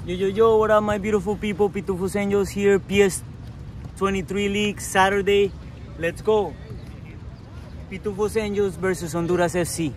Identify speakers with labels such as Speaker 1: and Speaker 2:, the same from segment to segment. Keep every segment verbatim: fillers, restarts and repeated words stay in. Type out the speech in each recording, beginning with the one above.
Speaker 1: Yo, yo, yo, what up, my beautiful people? Pitufos Angels here, P S twenty-three League, Saturday. Let's go. Pitufos Angels versus Honduras F C.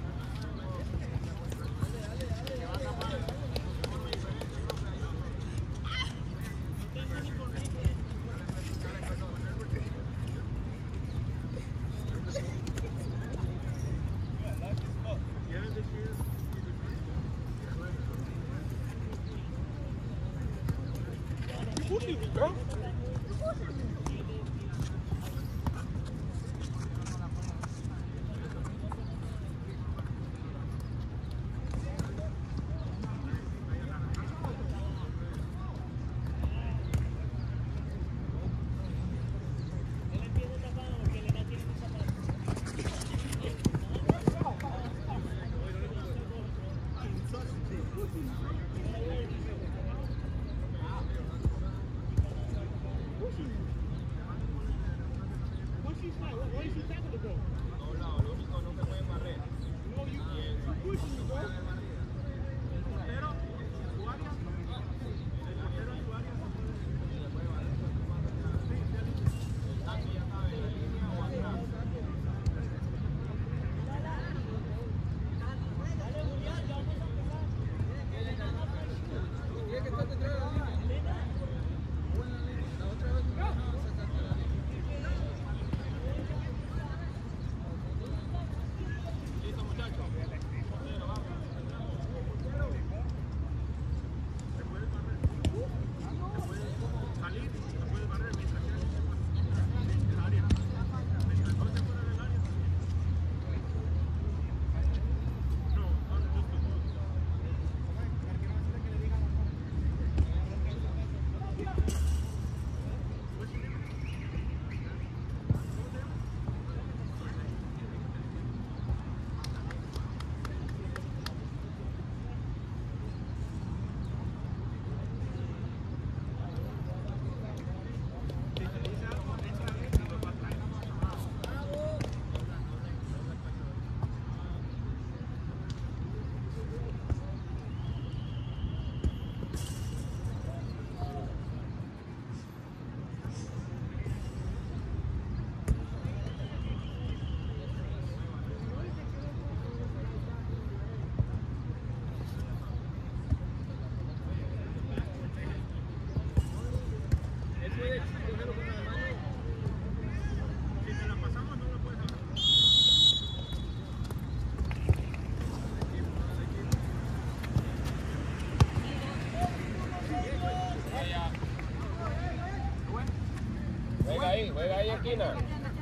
Speaker 2: Juega ahí, juega ahí, esquina.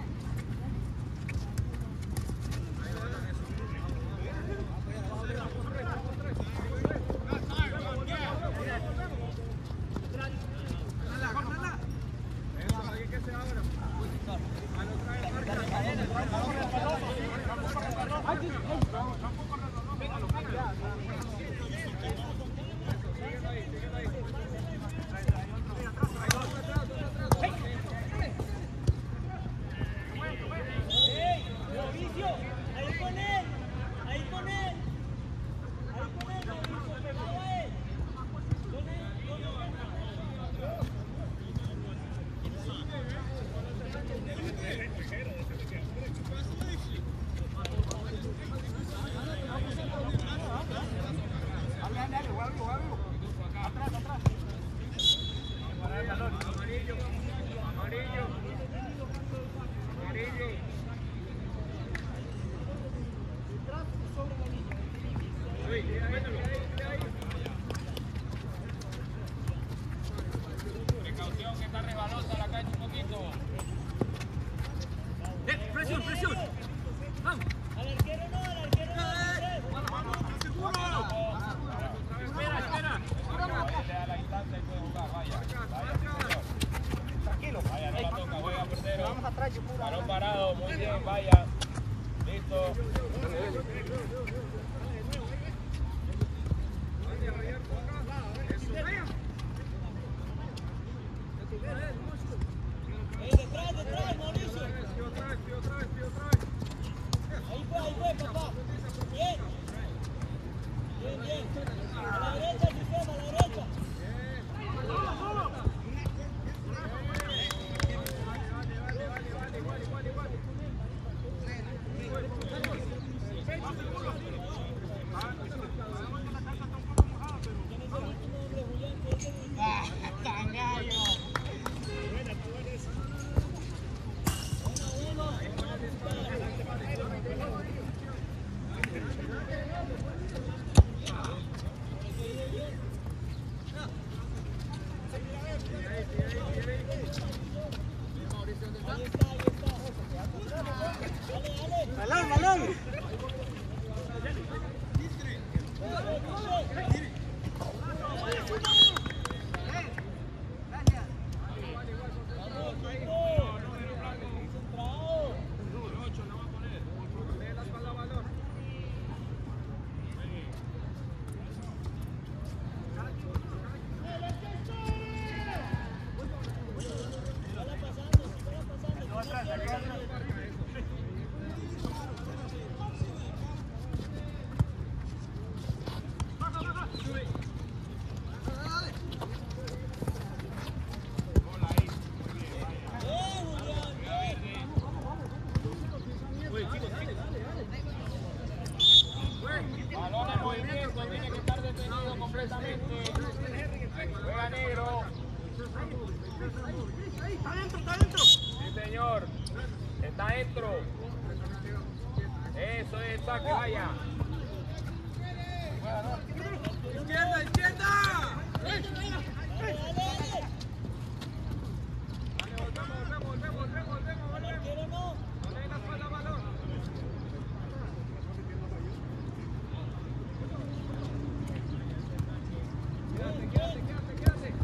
Speaker 2: Precaución que está resbalosa la cancha un poquito. Eh, presión, presión. Vamos. Al arquero no, al arquero no. Vamos, vamos, está seguro. Espera, espera. Le da la instancia y puede jugar, vaya. Vaya, tranquilo. Vaya, no la toca, juega portero. Vamos atrás, balón parado, muy bien, vaya. Listo.
Speaker 3: Detrás, detrás, Mauricio. Ahí fue, ahí fue, papá. Bien. Bien, bien. A la derecha, sistema, a la derecha.
Speaker 2: Juega negro.
Speaker 4: Está dentro, está dentro.
Speaker 2: Sí, señor. Está dentro. Eso es el saque, vaya.
Speaker 4: Izquierda, izquierda.
Speaker 3: Dale, dale.
Speaker 2: Volvemos, volvemos, volvemos, volvemos,
Speaker 3: Al arquero no.
Speaker 2: no le den la espalda al balón. Quédate, quédate, quédate, quédate.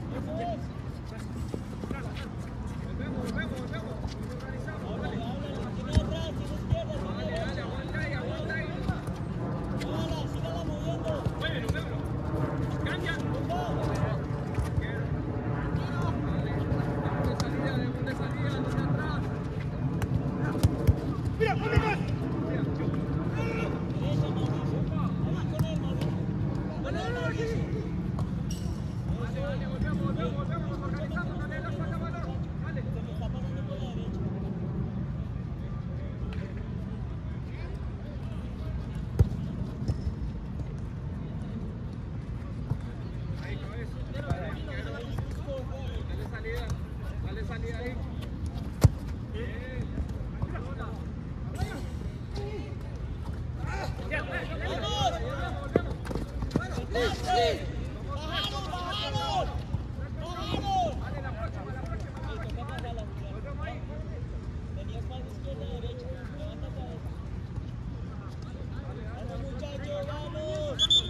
Speaker 2: Volvemos, volvemos, volvemos. Nos organizamos, dale.
Speaker 3: Tiene atrás, tiene izquierda,
Speaker 2: Dale,
Speaker 3: tiene
Speaker 2: dale, aguanta ahí, aguanta ahí.
Speaker 3: Sígala, sígala moviendo.
Speaker 2: Muévelo, muévelo. Cambia. De salida, de salida, de atrás.
Speaker 4: Mira, conmigo.
Speaker 3: Derecha, Mauricio. Ahí con él, Mauricio. Con él, Mauricio.
Speaker 2: Dale, dale, volvemos, volvemos, volvemos. Organizamos, dale la espalda al balón. Dale.
Speaker 3: Se me está pasando por la derecha.
Speaker 2: Ahí, cabeza. Dale salida, dale salida ahí. Bien.
Speaker 3: ¡Vamos! ¡Pase! ¡Bajaron, bajaron! ¡Bajaron!
Speaker 2: Dale la próxima, la próxima.
Speaker 3: Ahí, toca pasarla, Julián.
Speaker 2: Volvemos ahí.
Speaker 3: Tenía espalda izquierda, derecha. Levanta cabeza. ¡Vamos, muchachos, vamos!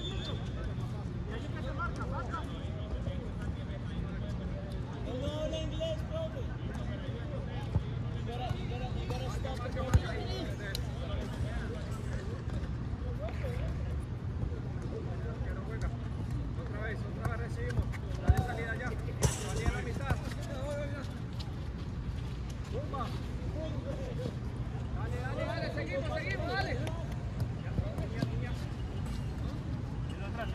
Speaker 3: Él no habla inglés, profe. You gotta, you gotta, you gotta stop the ball.
Speaker 2: Quiero juega. Otra vez, otra vez recibimos. Dale salida ya. Salida a la mitad. Pumba. Dale, dale, dale. Seguimos, seguimos, dale. Atrás.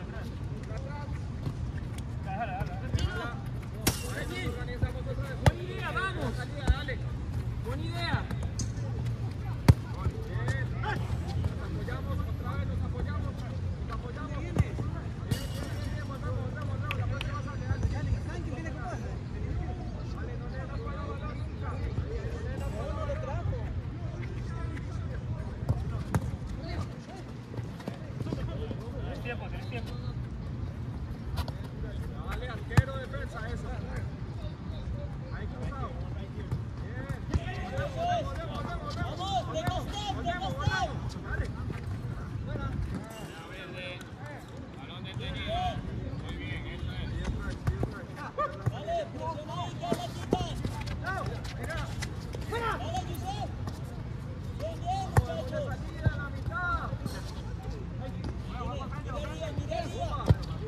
Speaker 2: Ahora sí, organizamos otra vez. Buena idea, vamos. Salida, dale. Buena idea. Bien. Nos apoyamos, otra vez nos apoyamos. Nos apoyamos. Bien, bien, bien. Volvemos, volvemos, volvemos. La próxima sale, dale. Dale, no le das para el balón nunca. No le das para el balón.
Speaker 1: Tienes tiempo, tienes tiempo.
Speaker 2: Dale, arquero, defensa, eso. Ahí cruzado. Bien. Volvemos, volvemos, volvemos, volvemos.
Speaker 3: Vamos, de costado, de
Speaker 2: Volvemos,
Speaker 3: costado.
Speaker 2: volvemos. Dale. Fuera.
Speaker 5: Balón detenido. Muy bien, eso es.
Speaker 3: Dale, presiona ahí, que la quitas. Dale, Yusef. Bien, bien, muchachos.
Speaker 2: Salida a la mitad.
Speaker 3: Mira arriba, mira arriba.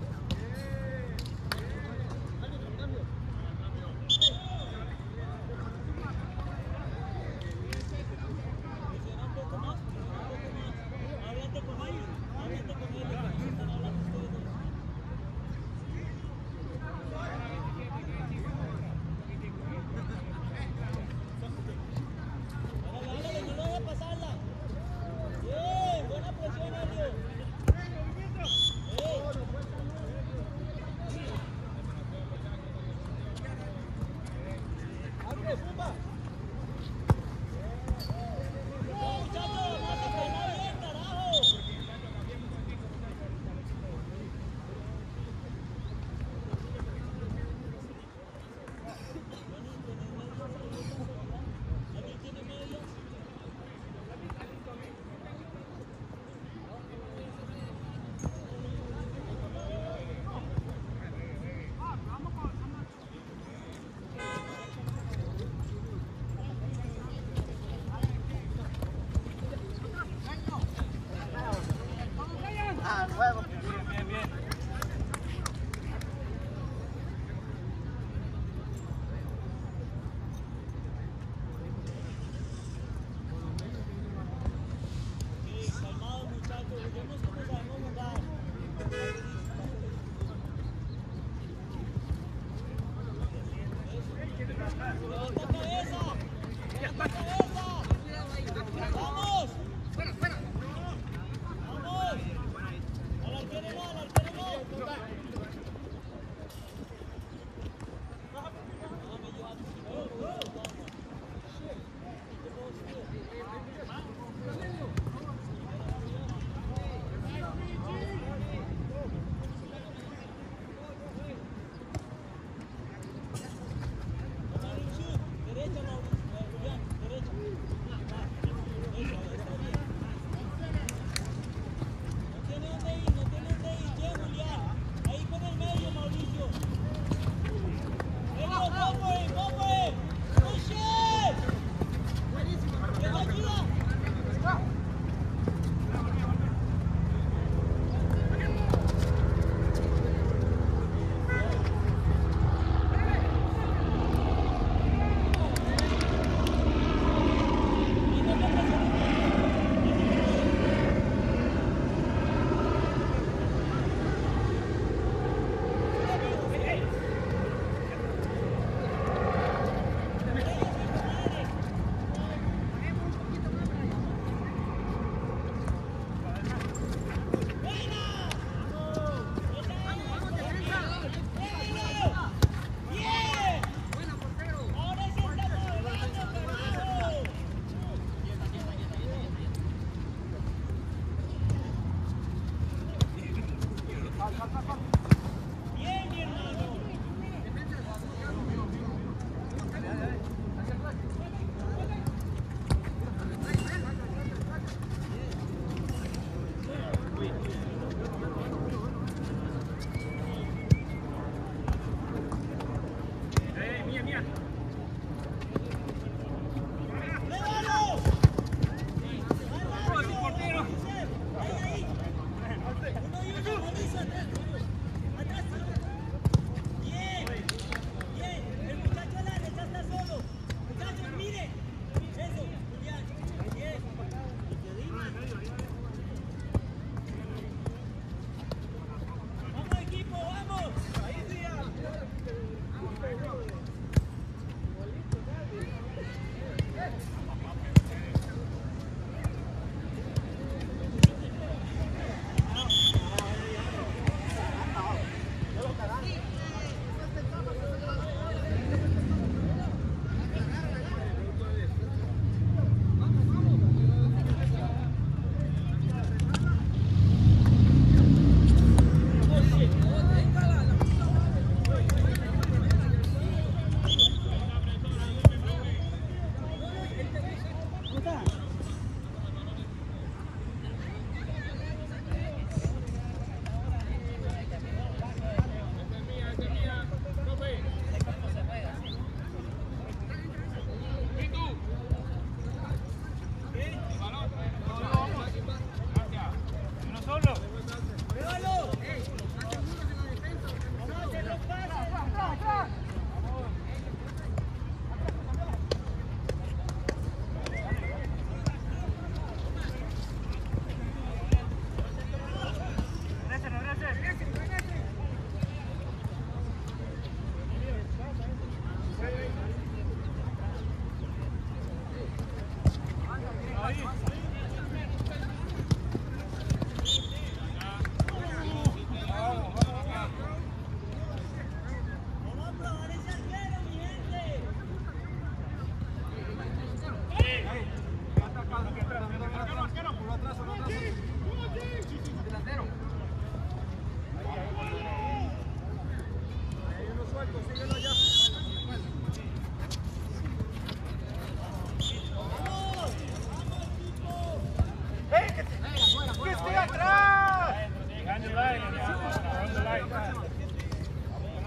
Speaker 3: Presiona un poco más, presiona un poco más. Háblate con ellos, háblate con ellos, que están hablando ustedes dos. Dale, dale, no lo dejes pasarla. Bien, buena presión, Elio. Eh. ¡Abre, Pumba! ¡No, muchachos! ¡La sistema bien, carajo! ¿Alguien tiene media?
Speaker 1: Bien, bien.
Speaker 3: Sí, calmados, muchachos. Juguemos como sabemos jugar. ¡Levanta cabeza! ¡Levanta cabeza! ¡Vamos! ¡Vamos! ¡Al arquero no, al arquero no!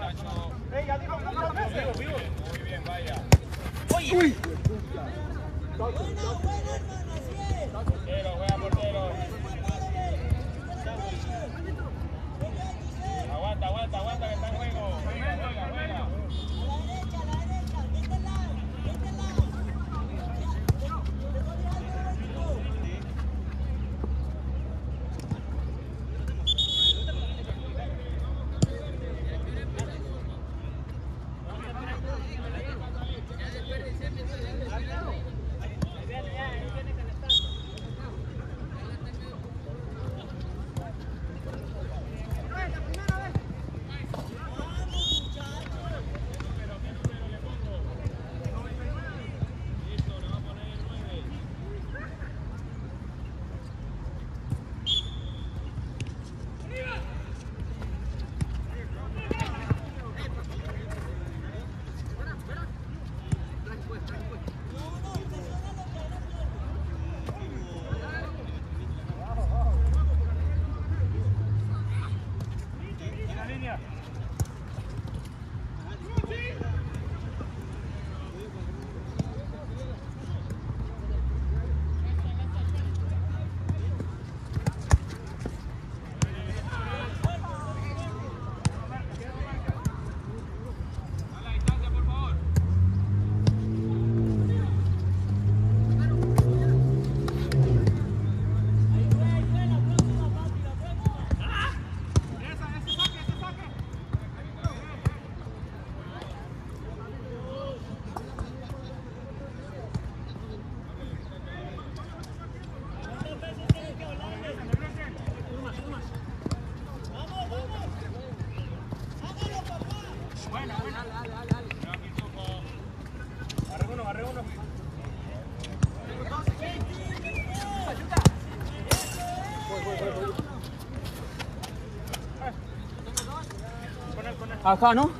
Speaker 5: muchachos.
Speaker 4: ¡Ey, ya dijo cuántas veces!
Speaker 5: Muy bien, muy bien, vaya.
Speaker 1: Uy.
Speaker 5: Portero, juega portero. Aguanta, aguanta, aguanta que está en juego. Juega, juega, juega.
Speaker 1: Acá, ¿no?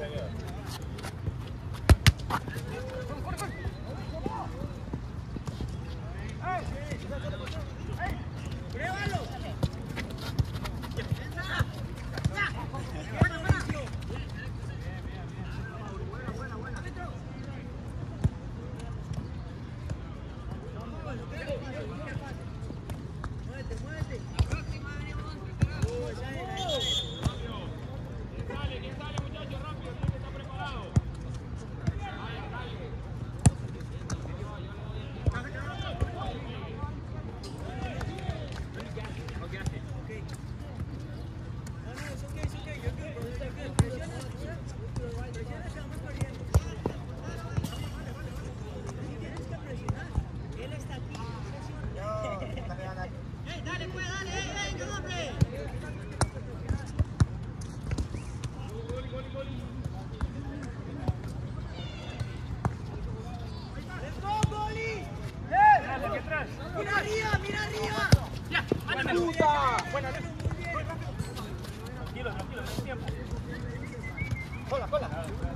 Speaker 4: ¡Mira arriba, mira arriba!
Speaker 2: ¡Ya! ¡Ándale!
Speaker 4: ¡Puta!
Speaker 2: Buena, tranquilo, tranquilo, no hay tiempo.
Speaker 4: ¡Cola, cola!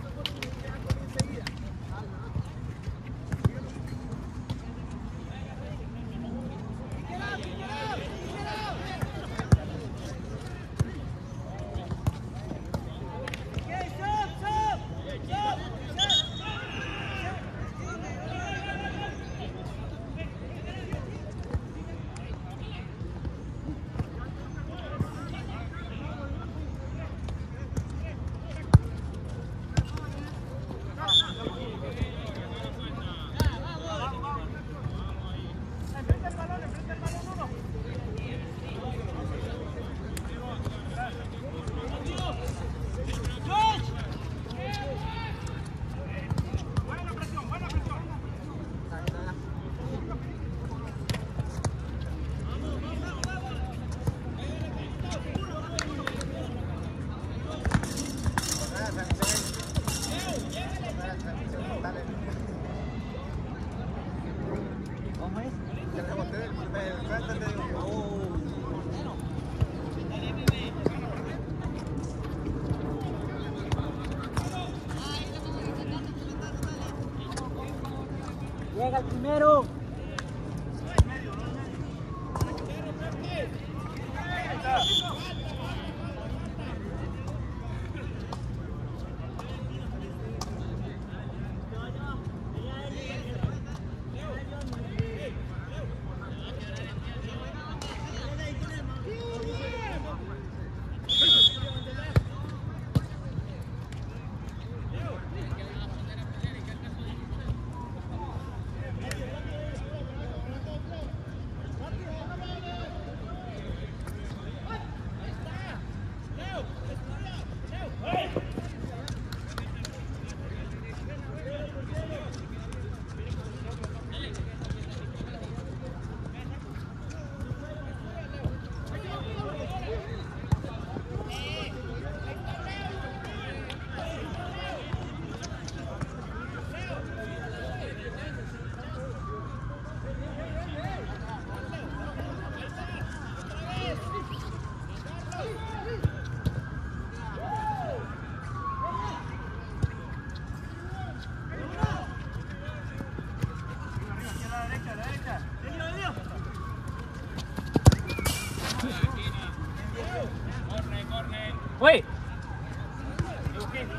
Speaker 1: Llega el primero.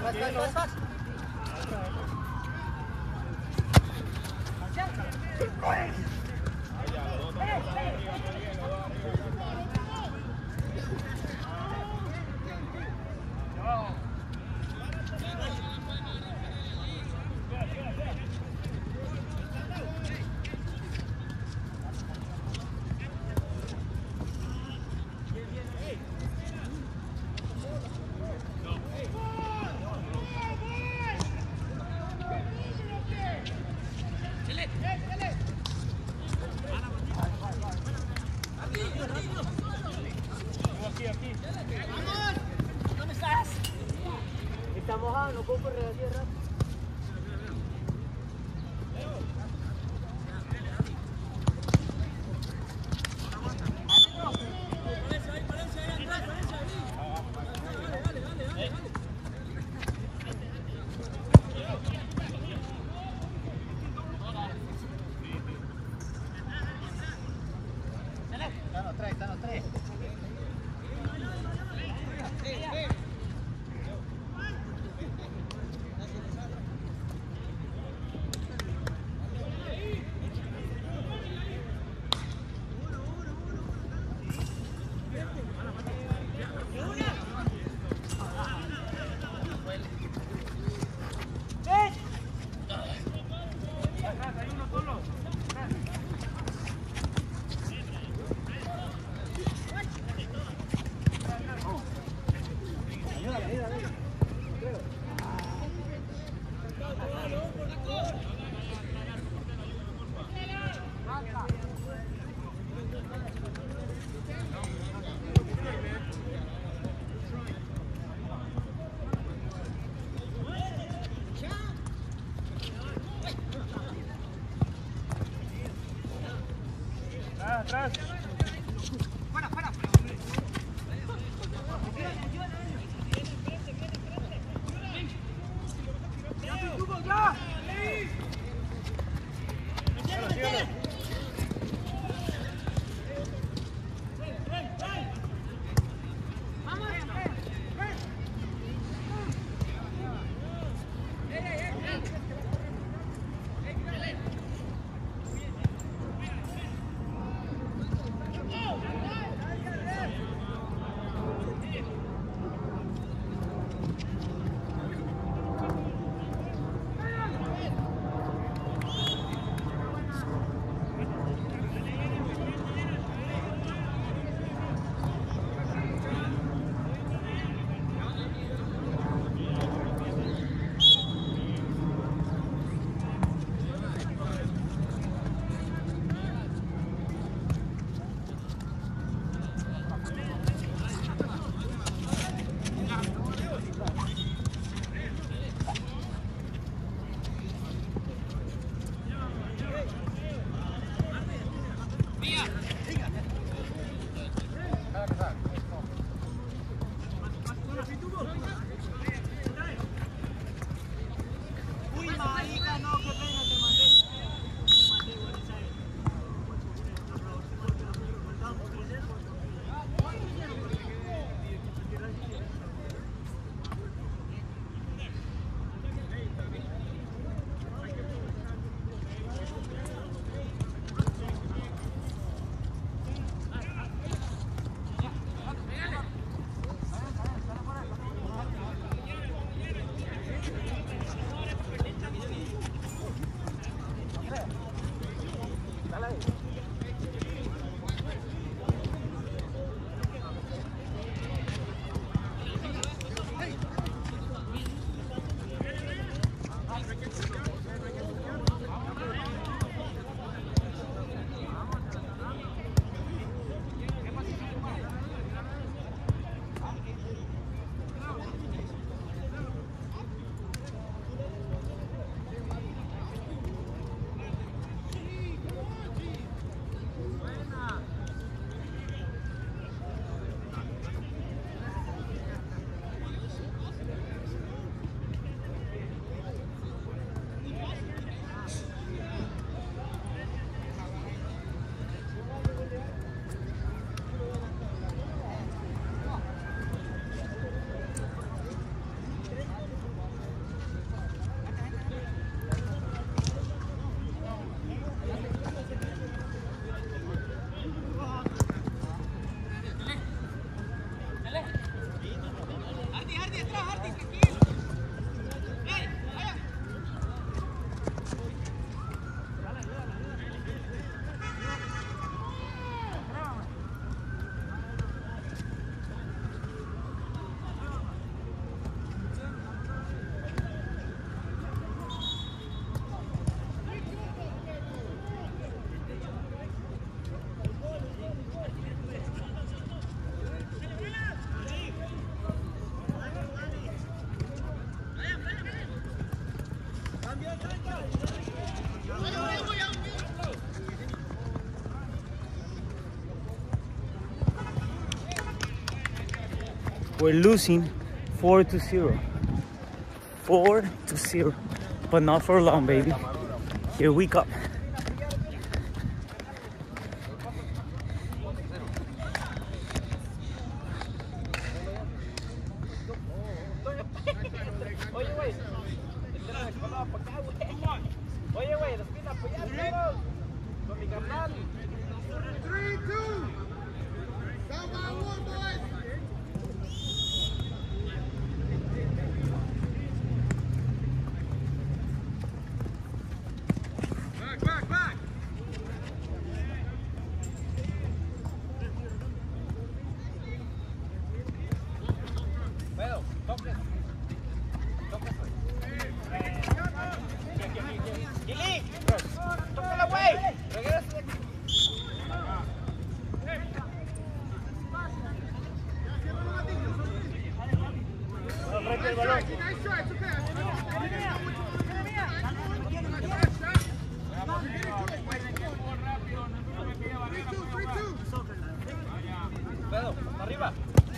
Speaker 4: Fast, fast, fast, fast.
Speaker 3: Está mojado, no puedo correr así de rápido.
Speaker 4: Están los tres, están los tres.
Speaker 5: Atrás.
Speaker 4: Fuera, fuera.
Speaker 1: We're losing four to zero. Four to zero. But not for long, baby. Here we come.
Speaker 2: Oye, güey. Oye, güey, los pina apoyar con mi carnal.
Speaker 4: Three, two. Down by one, boys. Back, back, back.
Speaker 2: Pedro, toque. Toque. Gili, tócala, güey. Regresa de aquí.
Speaker 4: Nice try, nice try, it's a pass. Three, two, three, two.
Speaker 2: Pedro, arriba.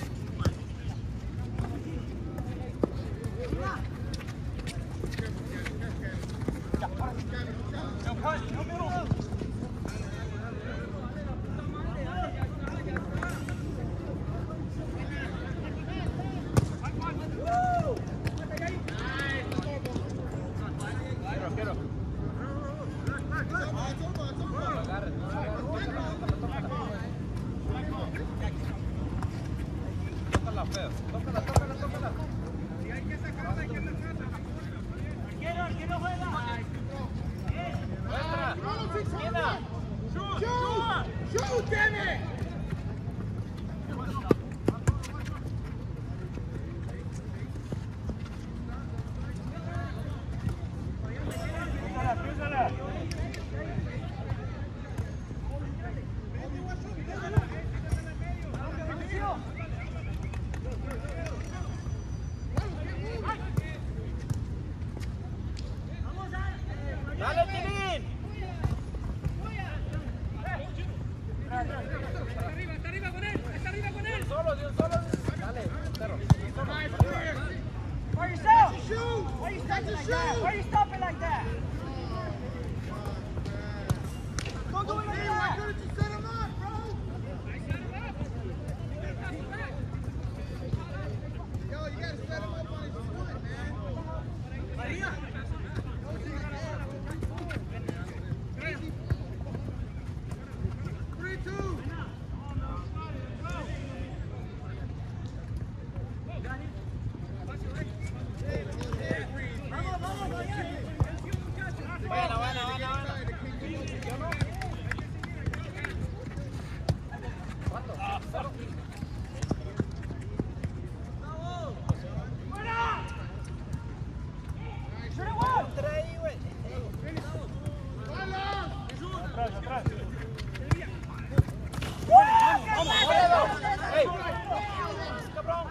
Speaker 2: Tócala, Pedro. Tócala, tócala, tócala. Muestra.
Speaker 4: Shoot! Shoot, damn it!
Speaker 2: Dale, Tilín.
Speaker 4: Está arriba, está arriba con él, está arriba con él.
Speaker 2: Solo, de un solo. Dale, Pedro.
Speaker 3: For yourself!
Speaker 4: Shoot!
Speaker 3: Why are you
Speaker 4: That's
Speaker 3: stopping
Speaker 4: a
Speaker 3: like that?
Speaker 4: shoot!
Speaker 3: Why are you stopping like that? Don't do it like
Speaker 4: Hey, why
Speaker 3: that!
Speaker 4: couldn't you set him up, bro? Yo, you gotta set him up on his foot, man. Three, two.
Speaker 2: Bueno, bueno, bueno, bueno. ¿Cuánto? Cero. Entra ahí, güey. ¡Ey! ¡Cabrón!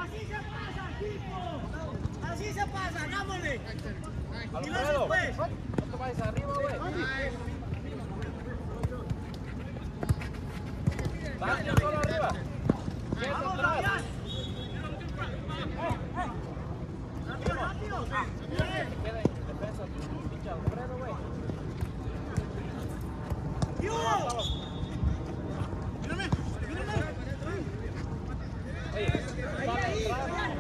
Speaker 3: Así se pasa, hagámosle.
Speaker 2: Alfredo, no te vayas arriba, güey. Dale, yo solo arriba. Quédate atrás. Queda en defensa tu pinche Alfredo, güey. Ey, dale atrás.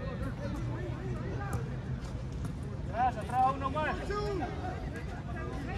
Speaker 5: Atrás, atrás, uno más.
Speaker 4: Two.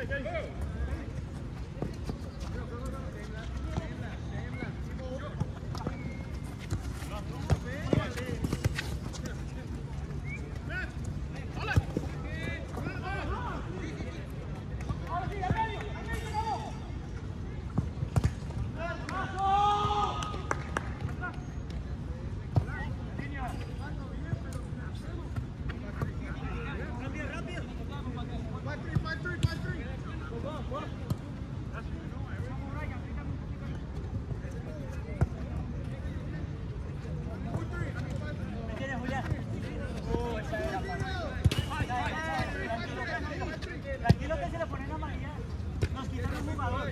Speaker 3: Tranquilo que se le ponen a María. Nos quitan un jugador.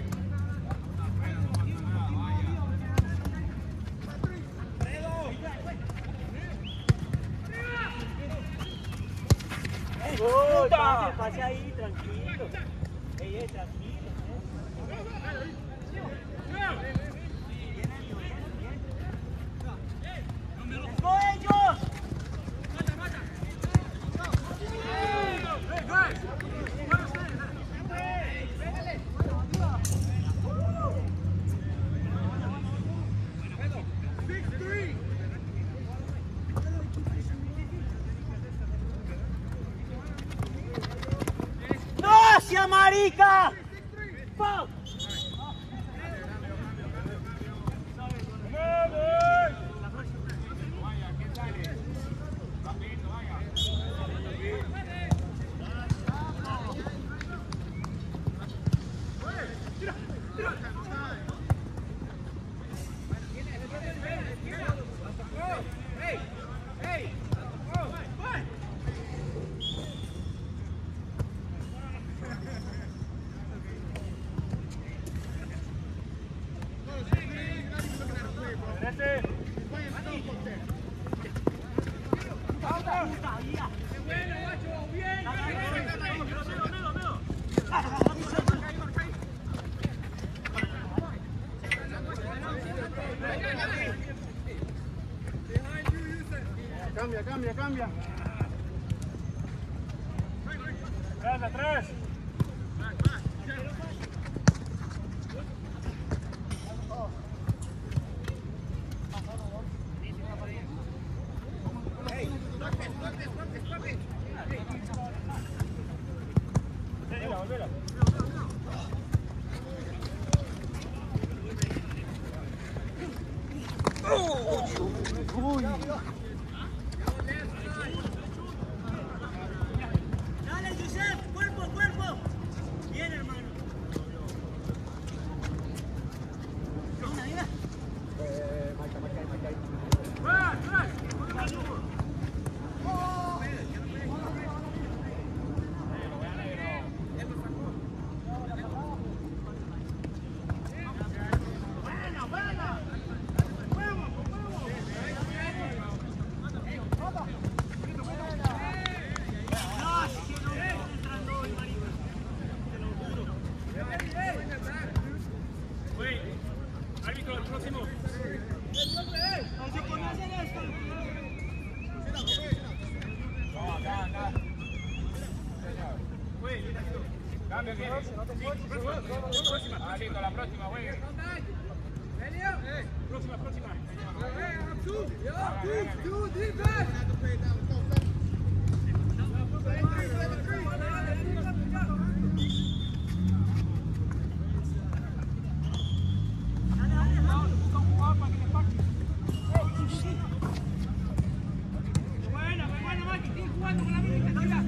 Speaker 3: ¡Oh! Pase, pase ahí, tranquilo. Ey, ey, tranquilo. ¡Let's go, ellos! ¡No, sea marica! ¡Pau!
Speaker 4: Cambia, cambia, cambia.
Speaker 5: Atrás, atrás.
Speaker 3: Dale, Josep, cuerpo, cuerpo. Bien, hermano. Mira, mira. Buena, buena.
Speaker 5: Árbitro, el próximo. No, acá, acá. Cambio aquí. Próxima. Ah, listo, la próxima, güey. Próxima, próxima.
Speaker 2: Buena, buena, Maki, sigue jugando con la misma intensidad.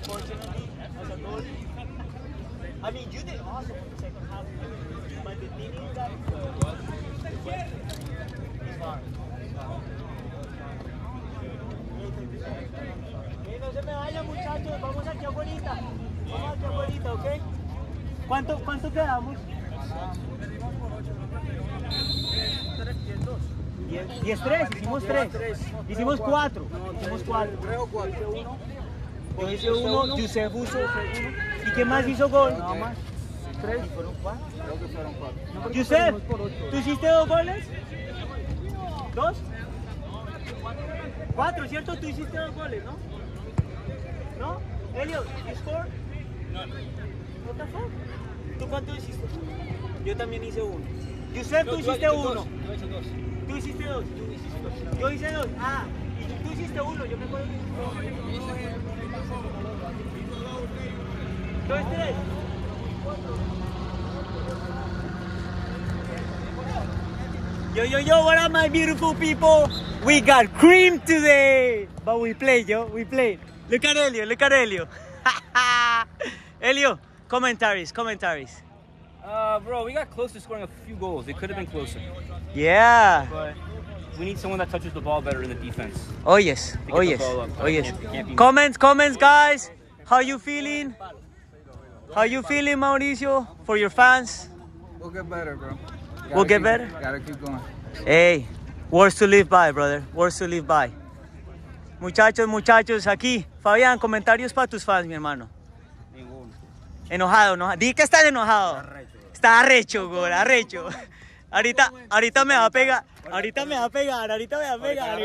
Speaker 3: unfortunately, as a goalie. I mean, you did awesome in the second half, but the thing is that it's hard. Okay, no se me vayan, muchachos, vamos aquí afuera. Vamos aquí afuera, ¿ok? ¿Cuánto, cuánto quedamos? diez tres, hicimos tres. Hicimos cuatro. Hicimos cuatro.
Speaker 4: ¿Tres o cuatro?
Speaker 3: Yo hice uno, Yusef puso uno. ¿Y quién más hizo gol?
Speaker 4: Nada más. ¿Tres? ¿Fueron cuatro? Creo que fueron cuatro.
Speaker 3: Yusef, ¿tú hiciste dos goles? ¿Dos? Cuatro, ¿cierto? Tú hiciste dos goles, ¿no? ¿No? Elliot, ¿you scored? No. What the fuck? ¿Tú cuánto hiciste? Yo también hice uno. Yusef, tú hiciste uno.
Speaker 2: Yo hice dos.
Speaker 3: Tú hiciste dos. Yo hice dos. Ah, y tú hiciste uno. Yo me acuerdo que hiciste dos. Dos, tres. Yo, yo, yo, what up, my beautiful people? We got cream today. But we played, yo. We played. Look at Elio. Look at Elio. Elio, commentaries, commentaries.
Speaker 2: Uh, bro, we got close to scoring a few goals. It could have been closer.
Speaker 3: Yeah.
Speaker 2: But we need someone that touches the ball better in the defense.
Speaker 3: Oh yes.
Speaker 2: To get
Speaker 3: Oh
Speaker 2: the
Speaker 3: yes.
Speaker 2: ball up.
Speaker 3: Oh yes.
Speaker 2: Can't- can't be-
Speaker 3: Comments, comments, guys. How you feeling? How you feeling, Mauricio? For your fans?
Speaker 4: We'll get better, bro. Gotta
Speaker 3: We'll get
Speaker 4: keep-
Speaker 3: better?
Speaker 4: Gotta keep going.
Speaker 3: Hey, words to live by, brother. Words to live by. Muchachos, muchachos, aquí. Fabián, comentarios para tus fans, mi hermano.
Speaker 2: Ninguno.
Speaker 3: Enojado, enojado. Di que estás enojado. Está arrecho, güey, arrecho. Ahorita, ahorita me va a pegar. Ahorita me va a pegar, ahorita me va a pegar.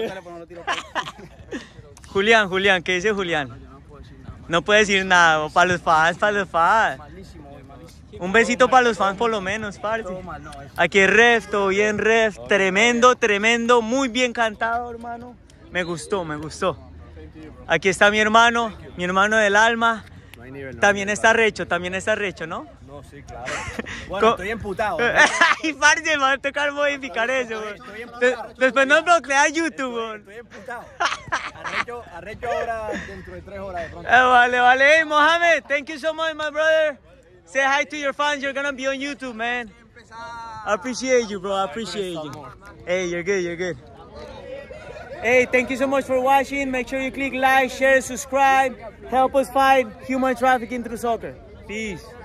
Speaker 3: Julián, Julián, ¿qué dice Julián? No puede decir nada, para los fans, para los fans. Un besito para los fans por lo menos, parce. Aquí es ref, todo bien ref, tremendo, tremendo, muy bien cantado, hermano. Me gustó, me gustó. Aquí está mi hermano, mi hermano del alma. También está recho, también está recho, ¿no?
Speaker 2: No, sí, claro. Bueno, estoy emputado.
Speaker 3: Ay, parce, me va a tocar modificar eso, güey. De- Después nos bloquea YouTube, güey.
Speaker 2: Estoy emputado. Arrecho, arrecho ahora dentro de tres horas de pronto.
Speaker 3: Eh, vale, vale. Hey, Mohamed, thank you so much, my brother. Say hi to your fans. You're gonna be on YouTube, man. I appreciate you, bro. I appreciate you. Hey, you're good, you're good. Hey, thank you so much for watching. Make sure you click like, share, subscribe. Help us fight human trafficking through soccer. Peace.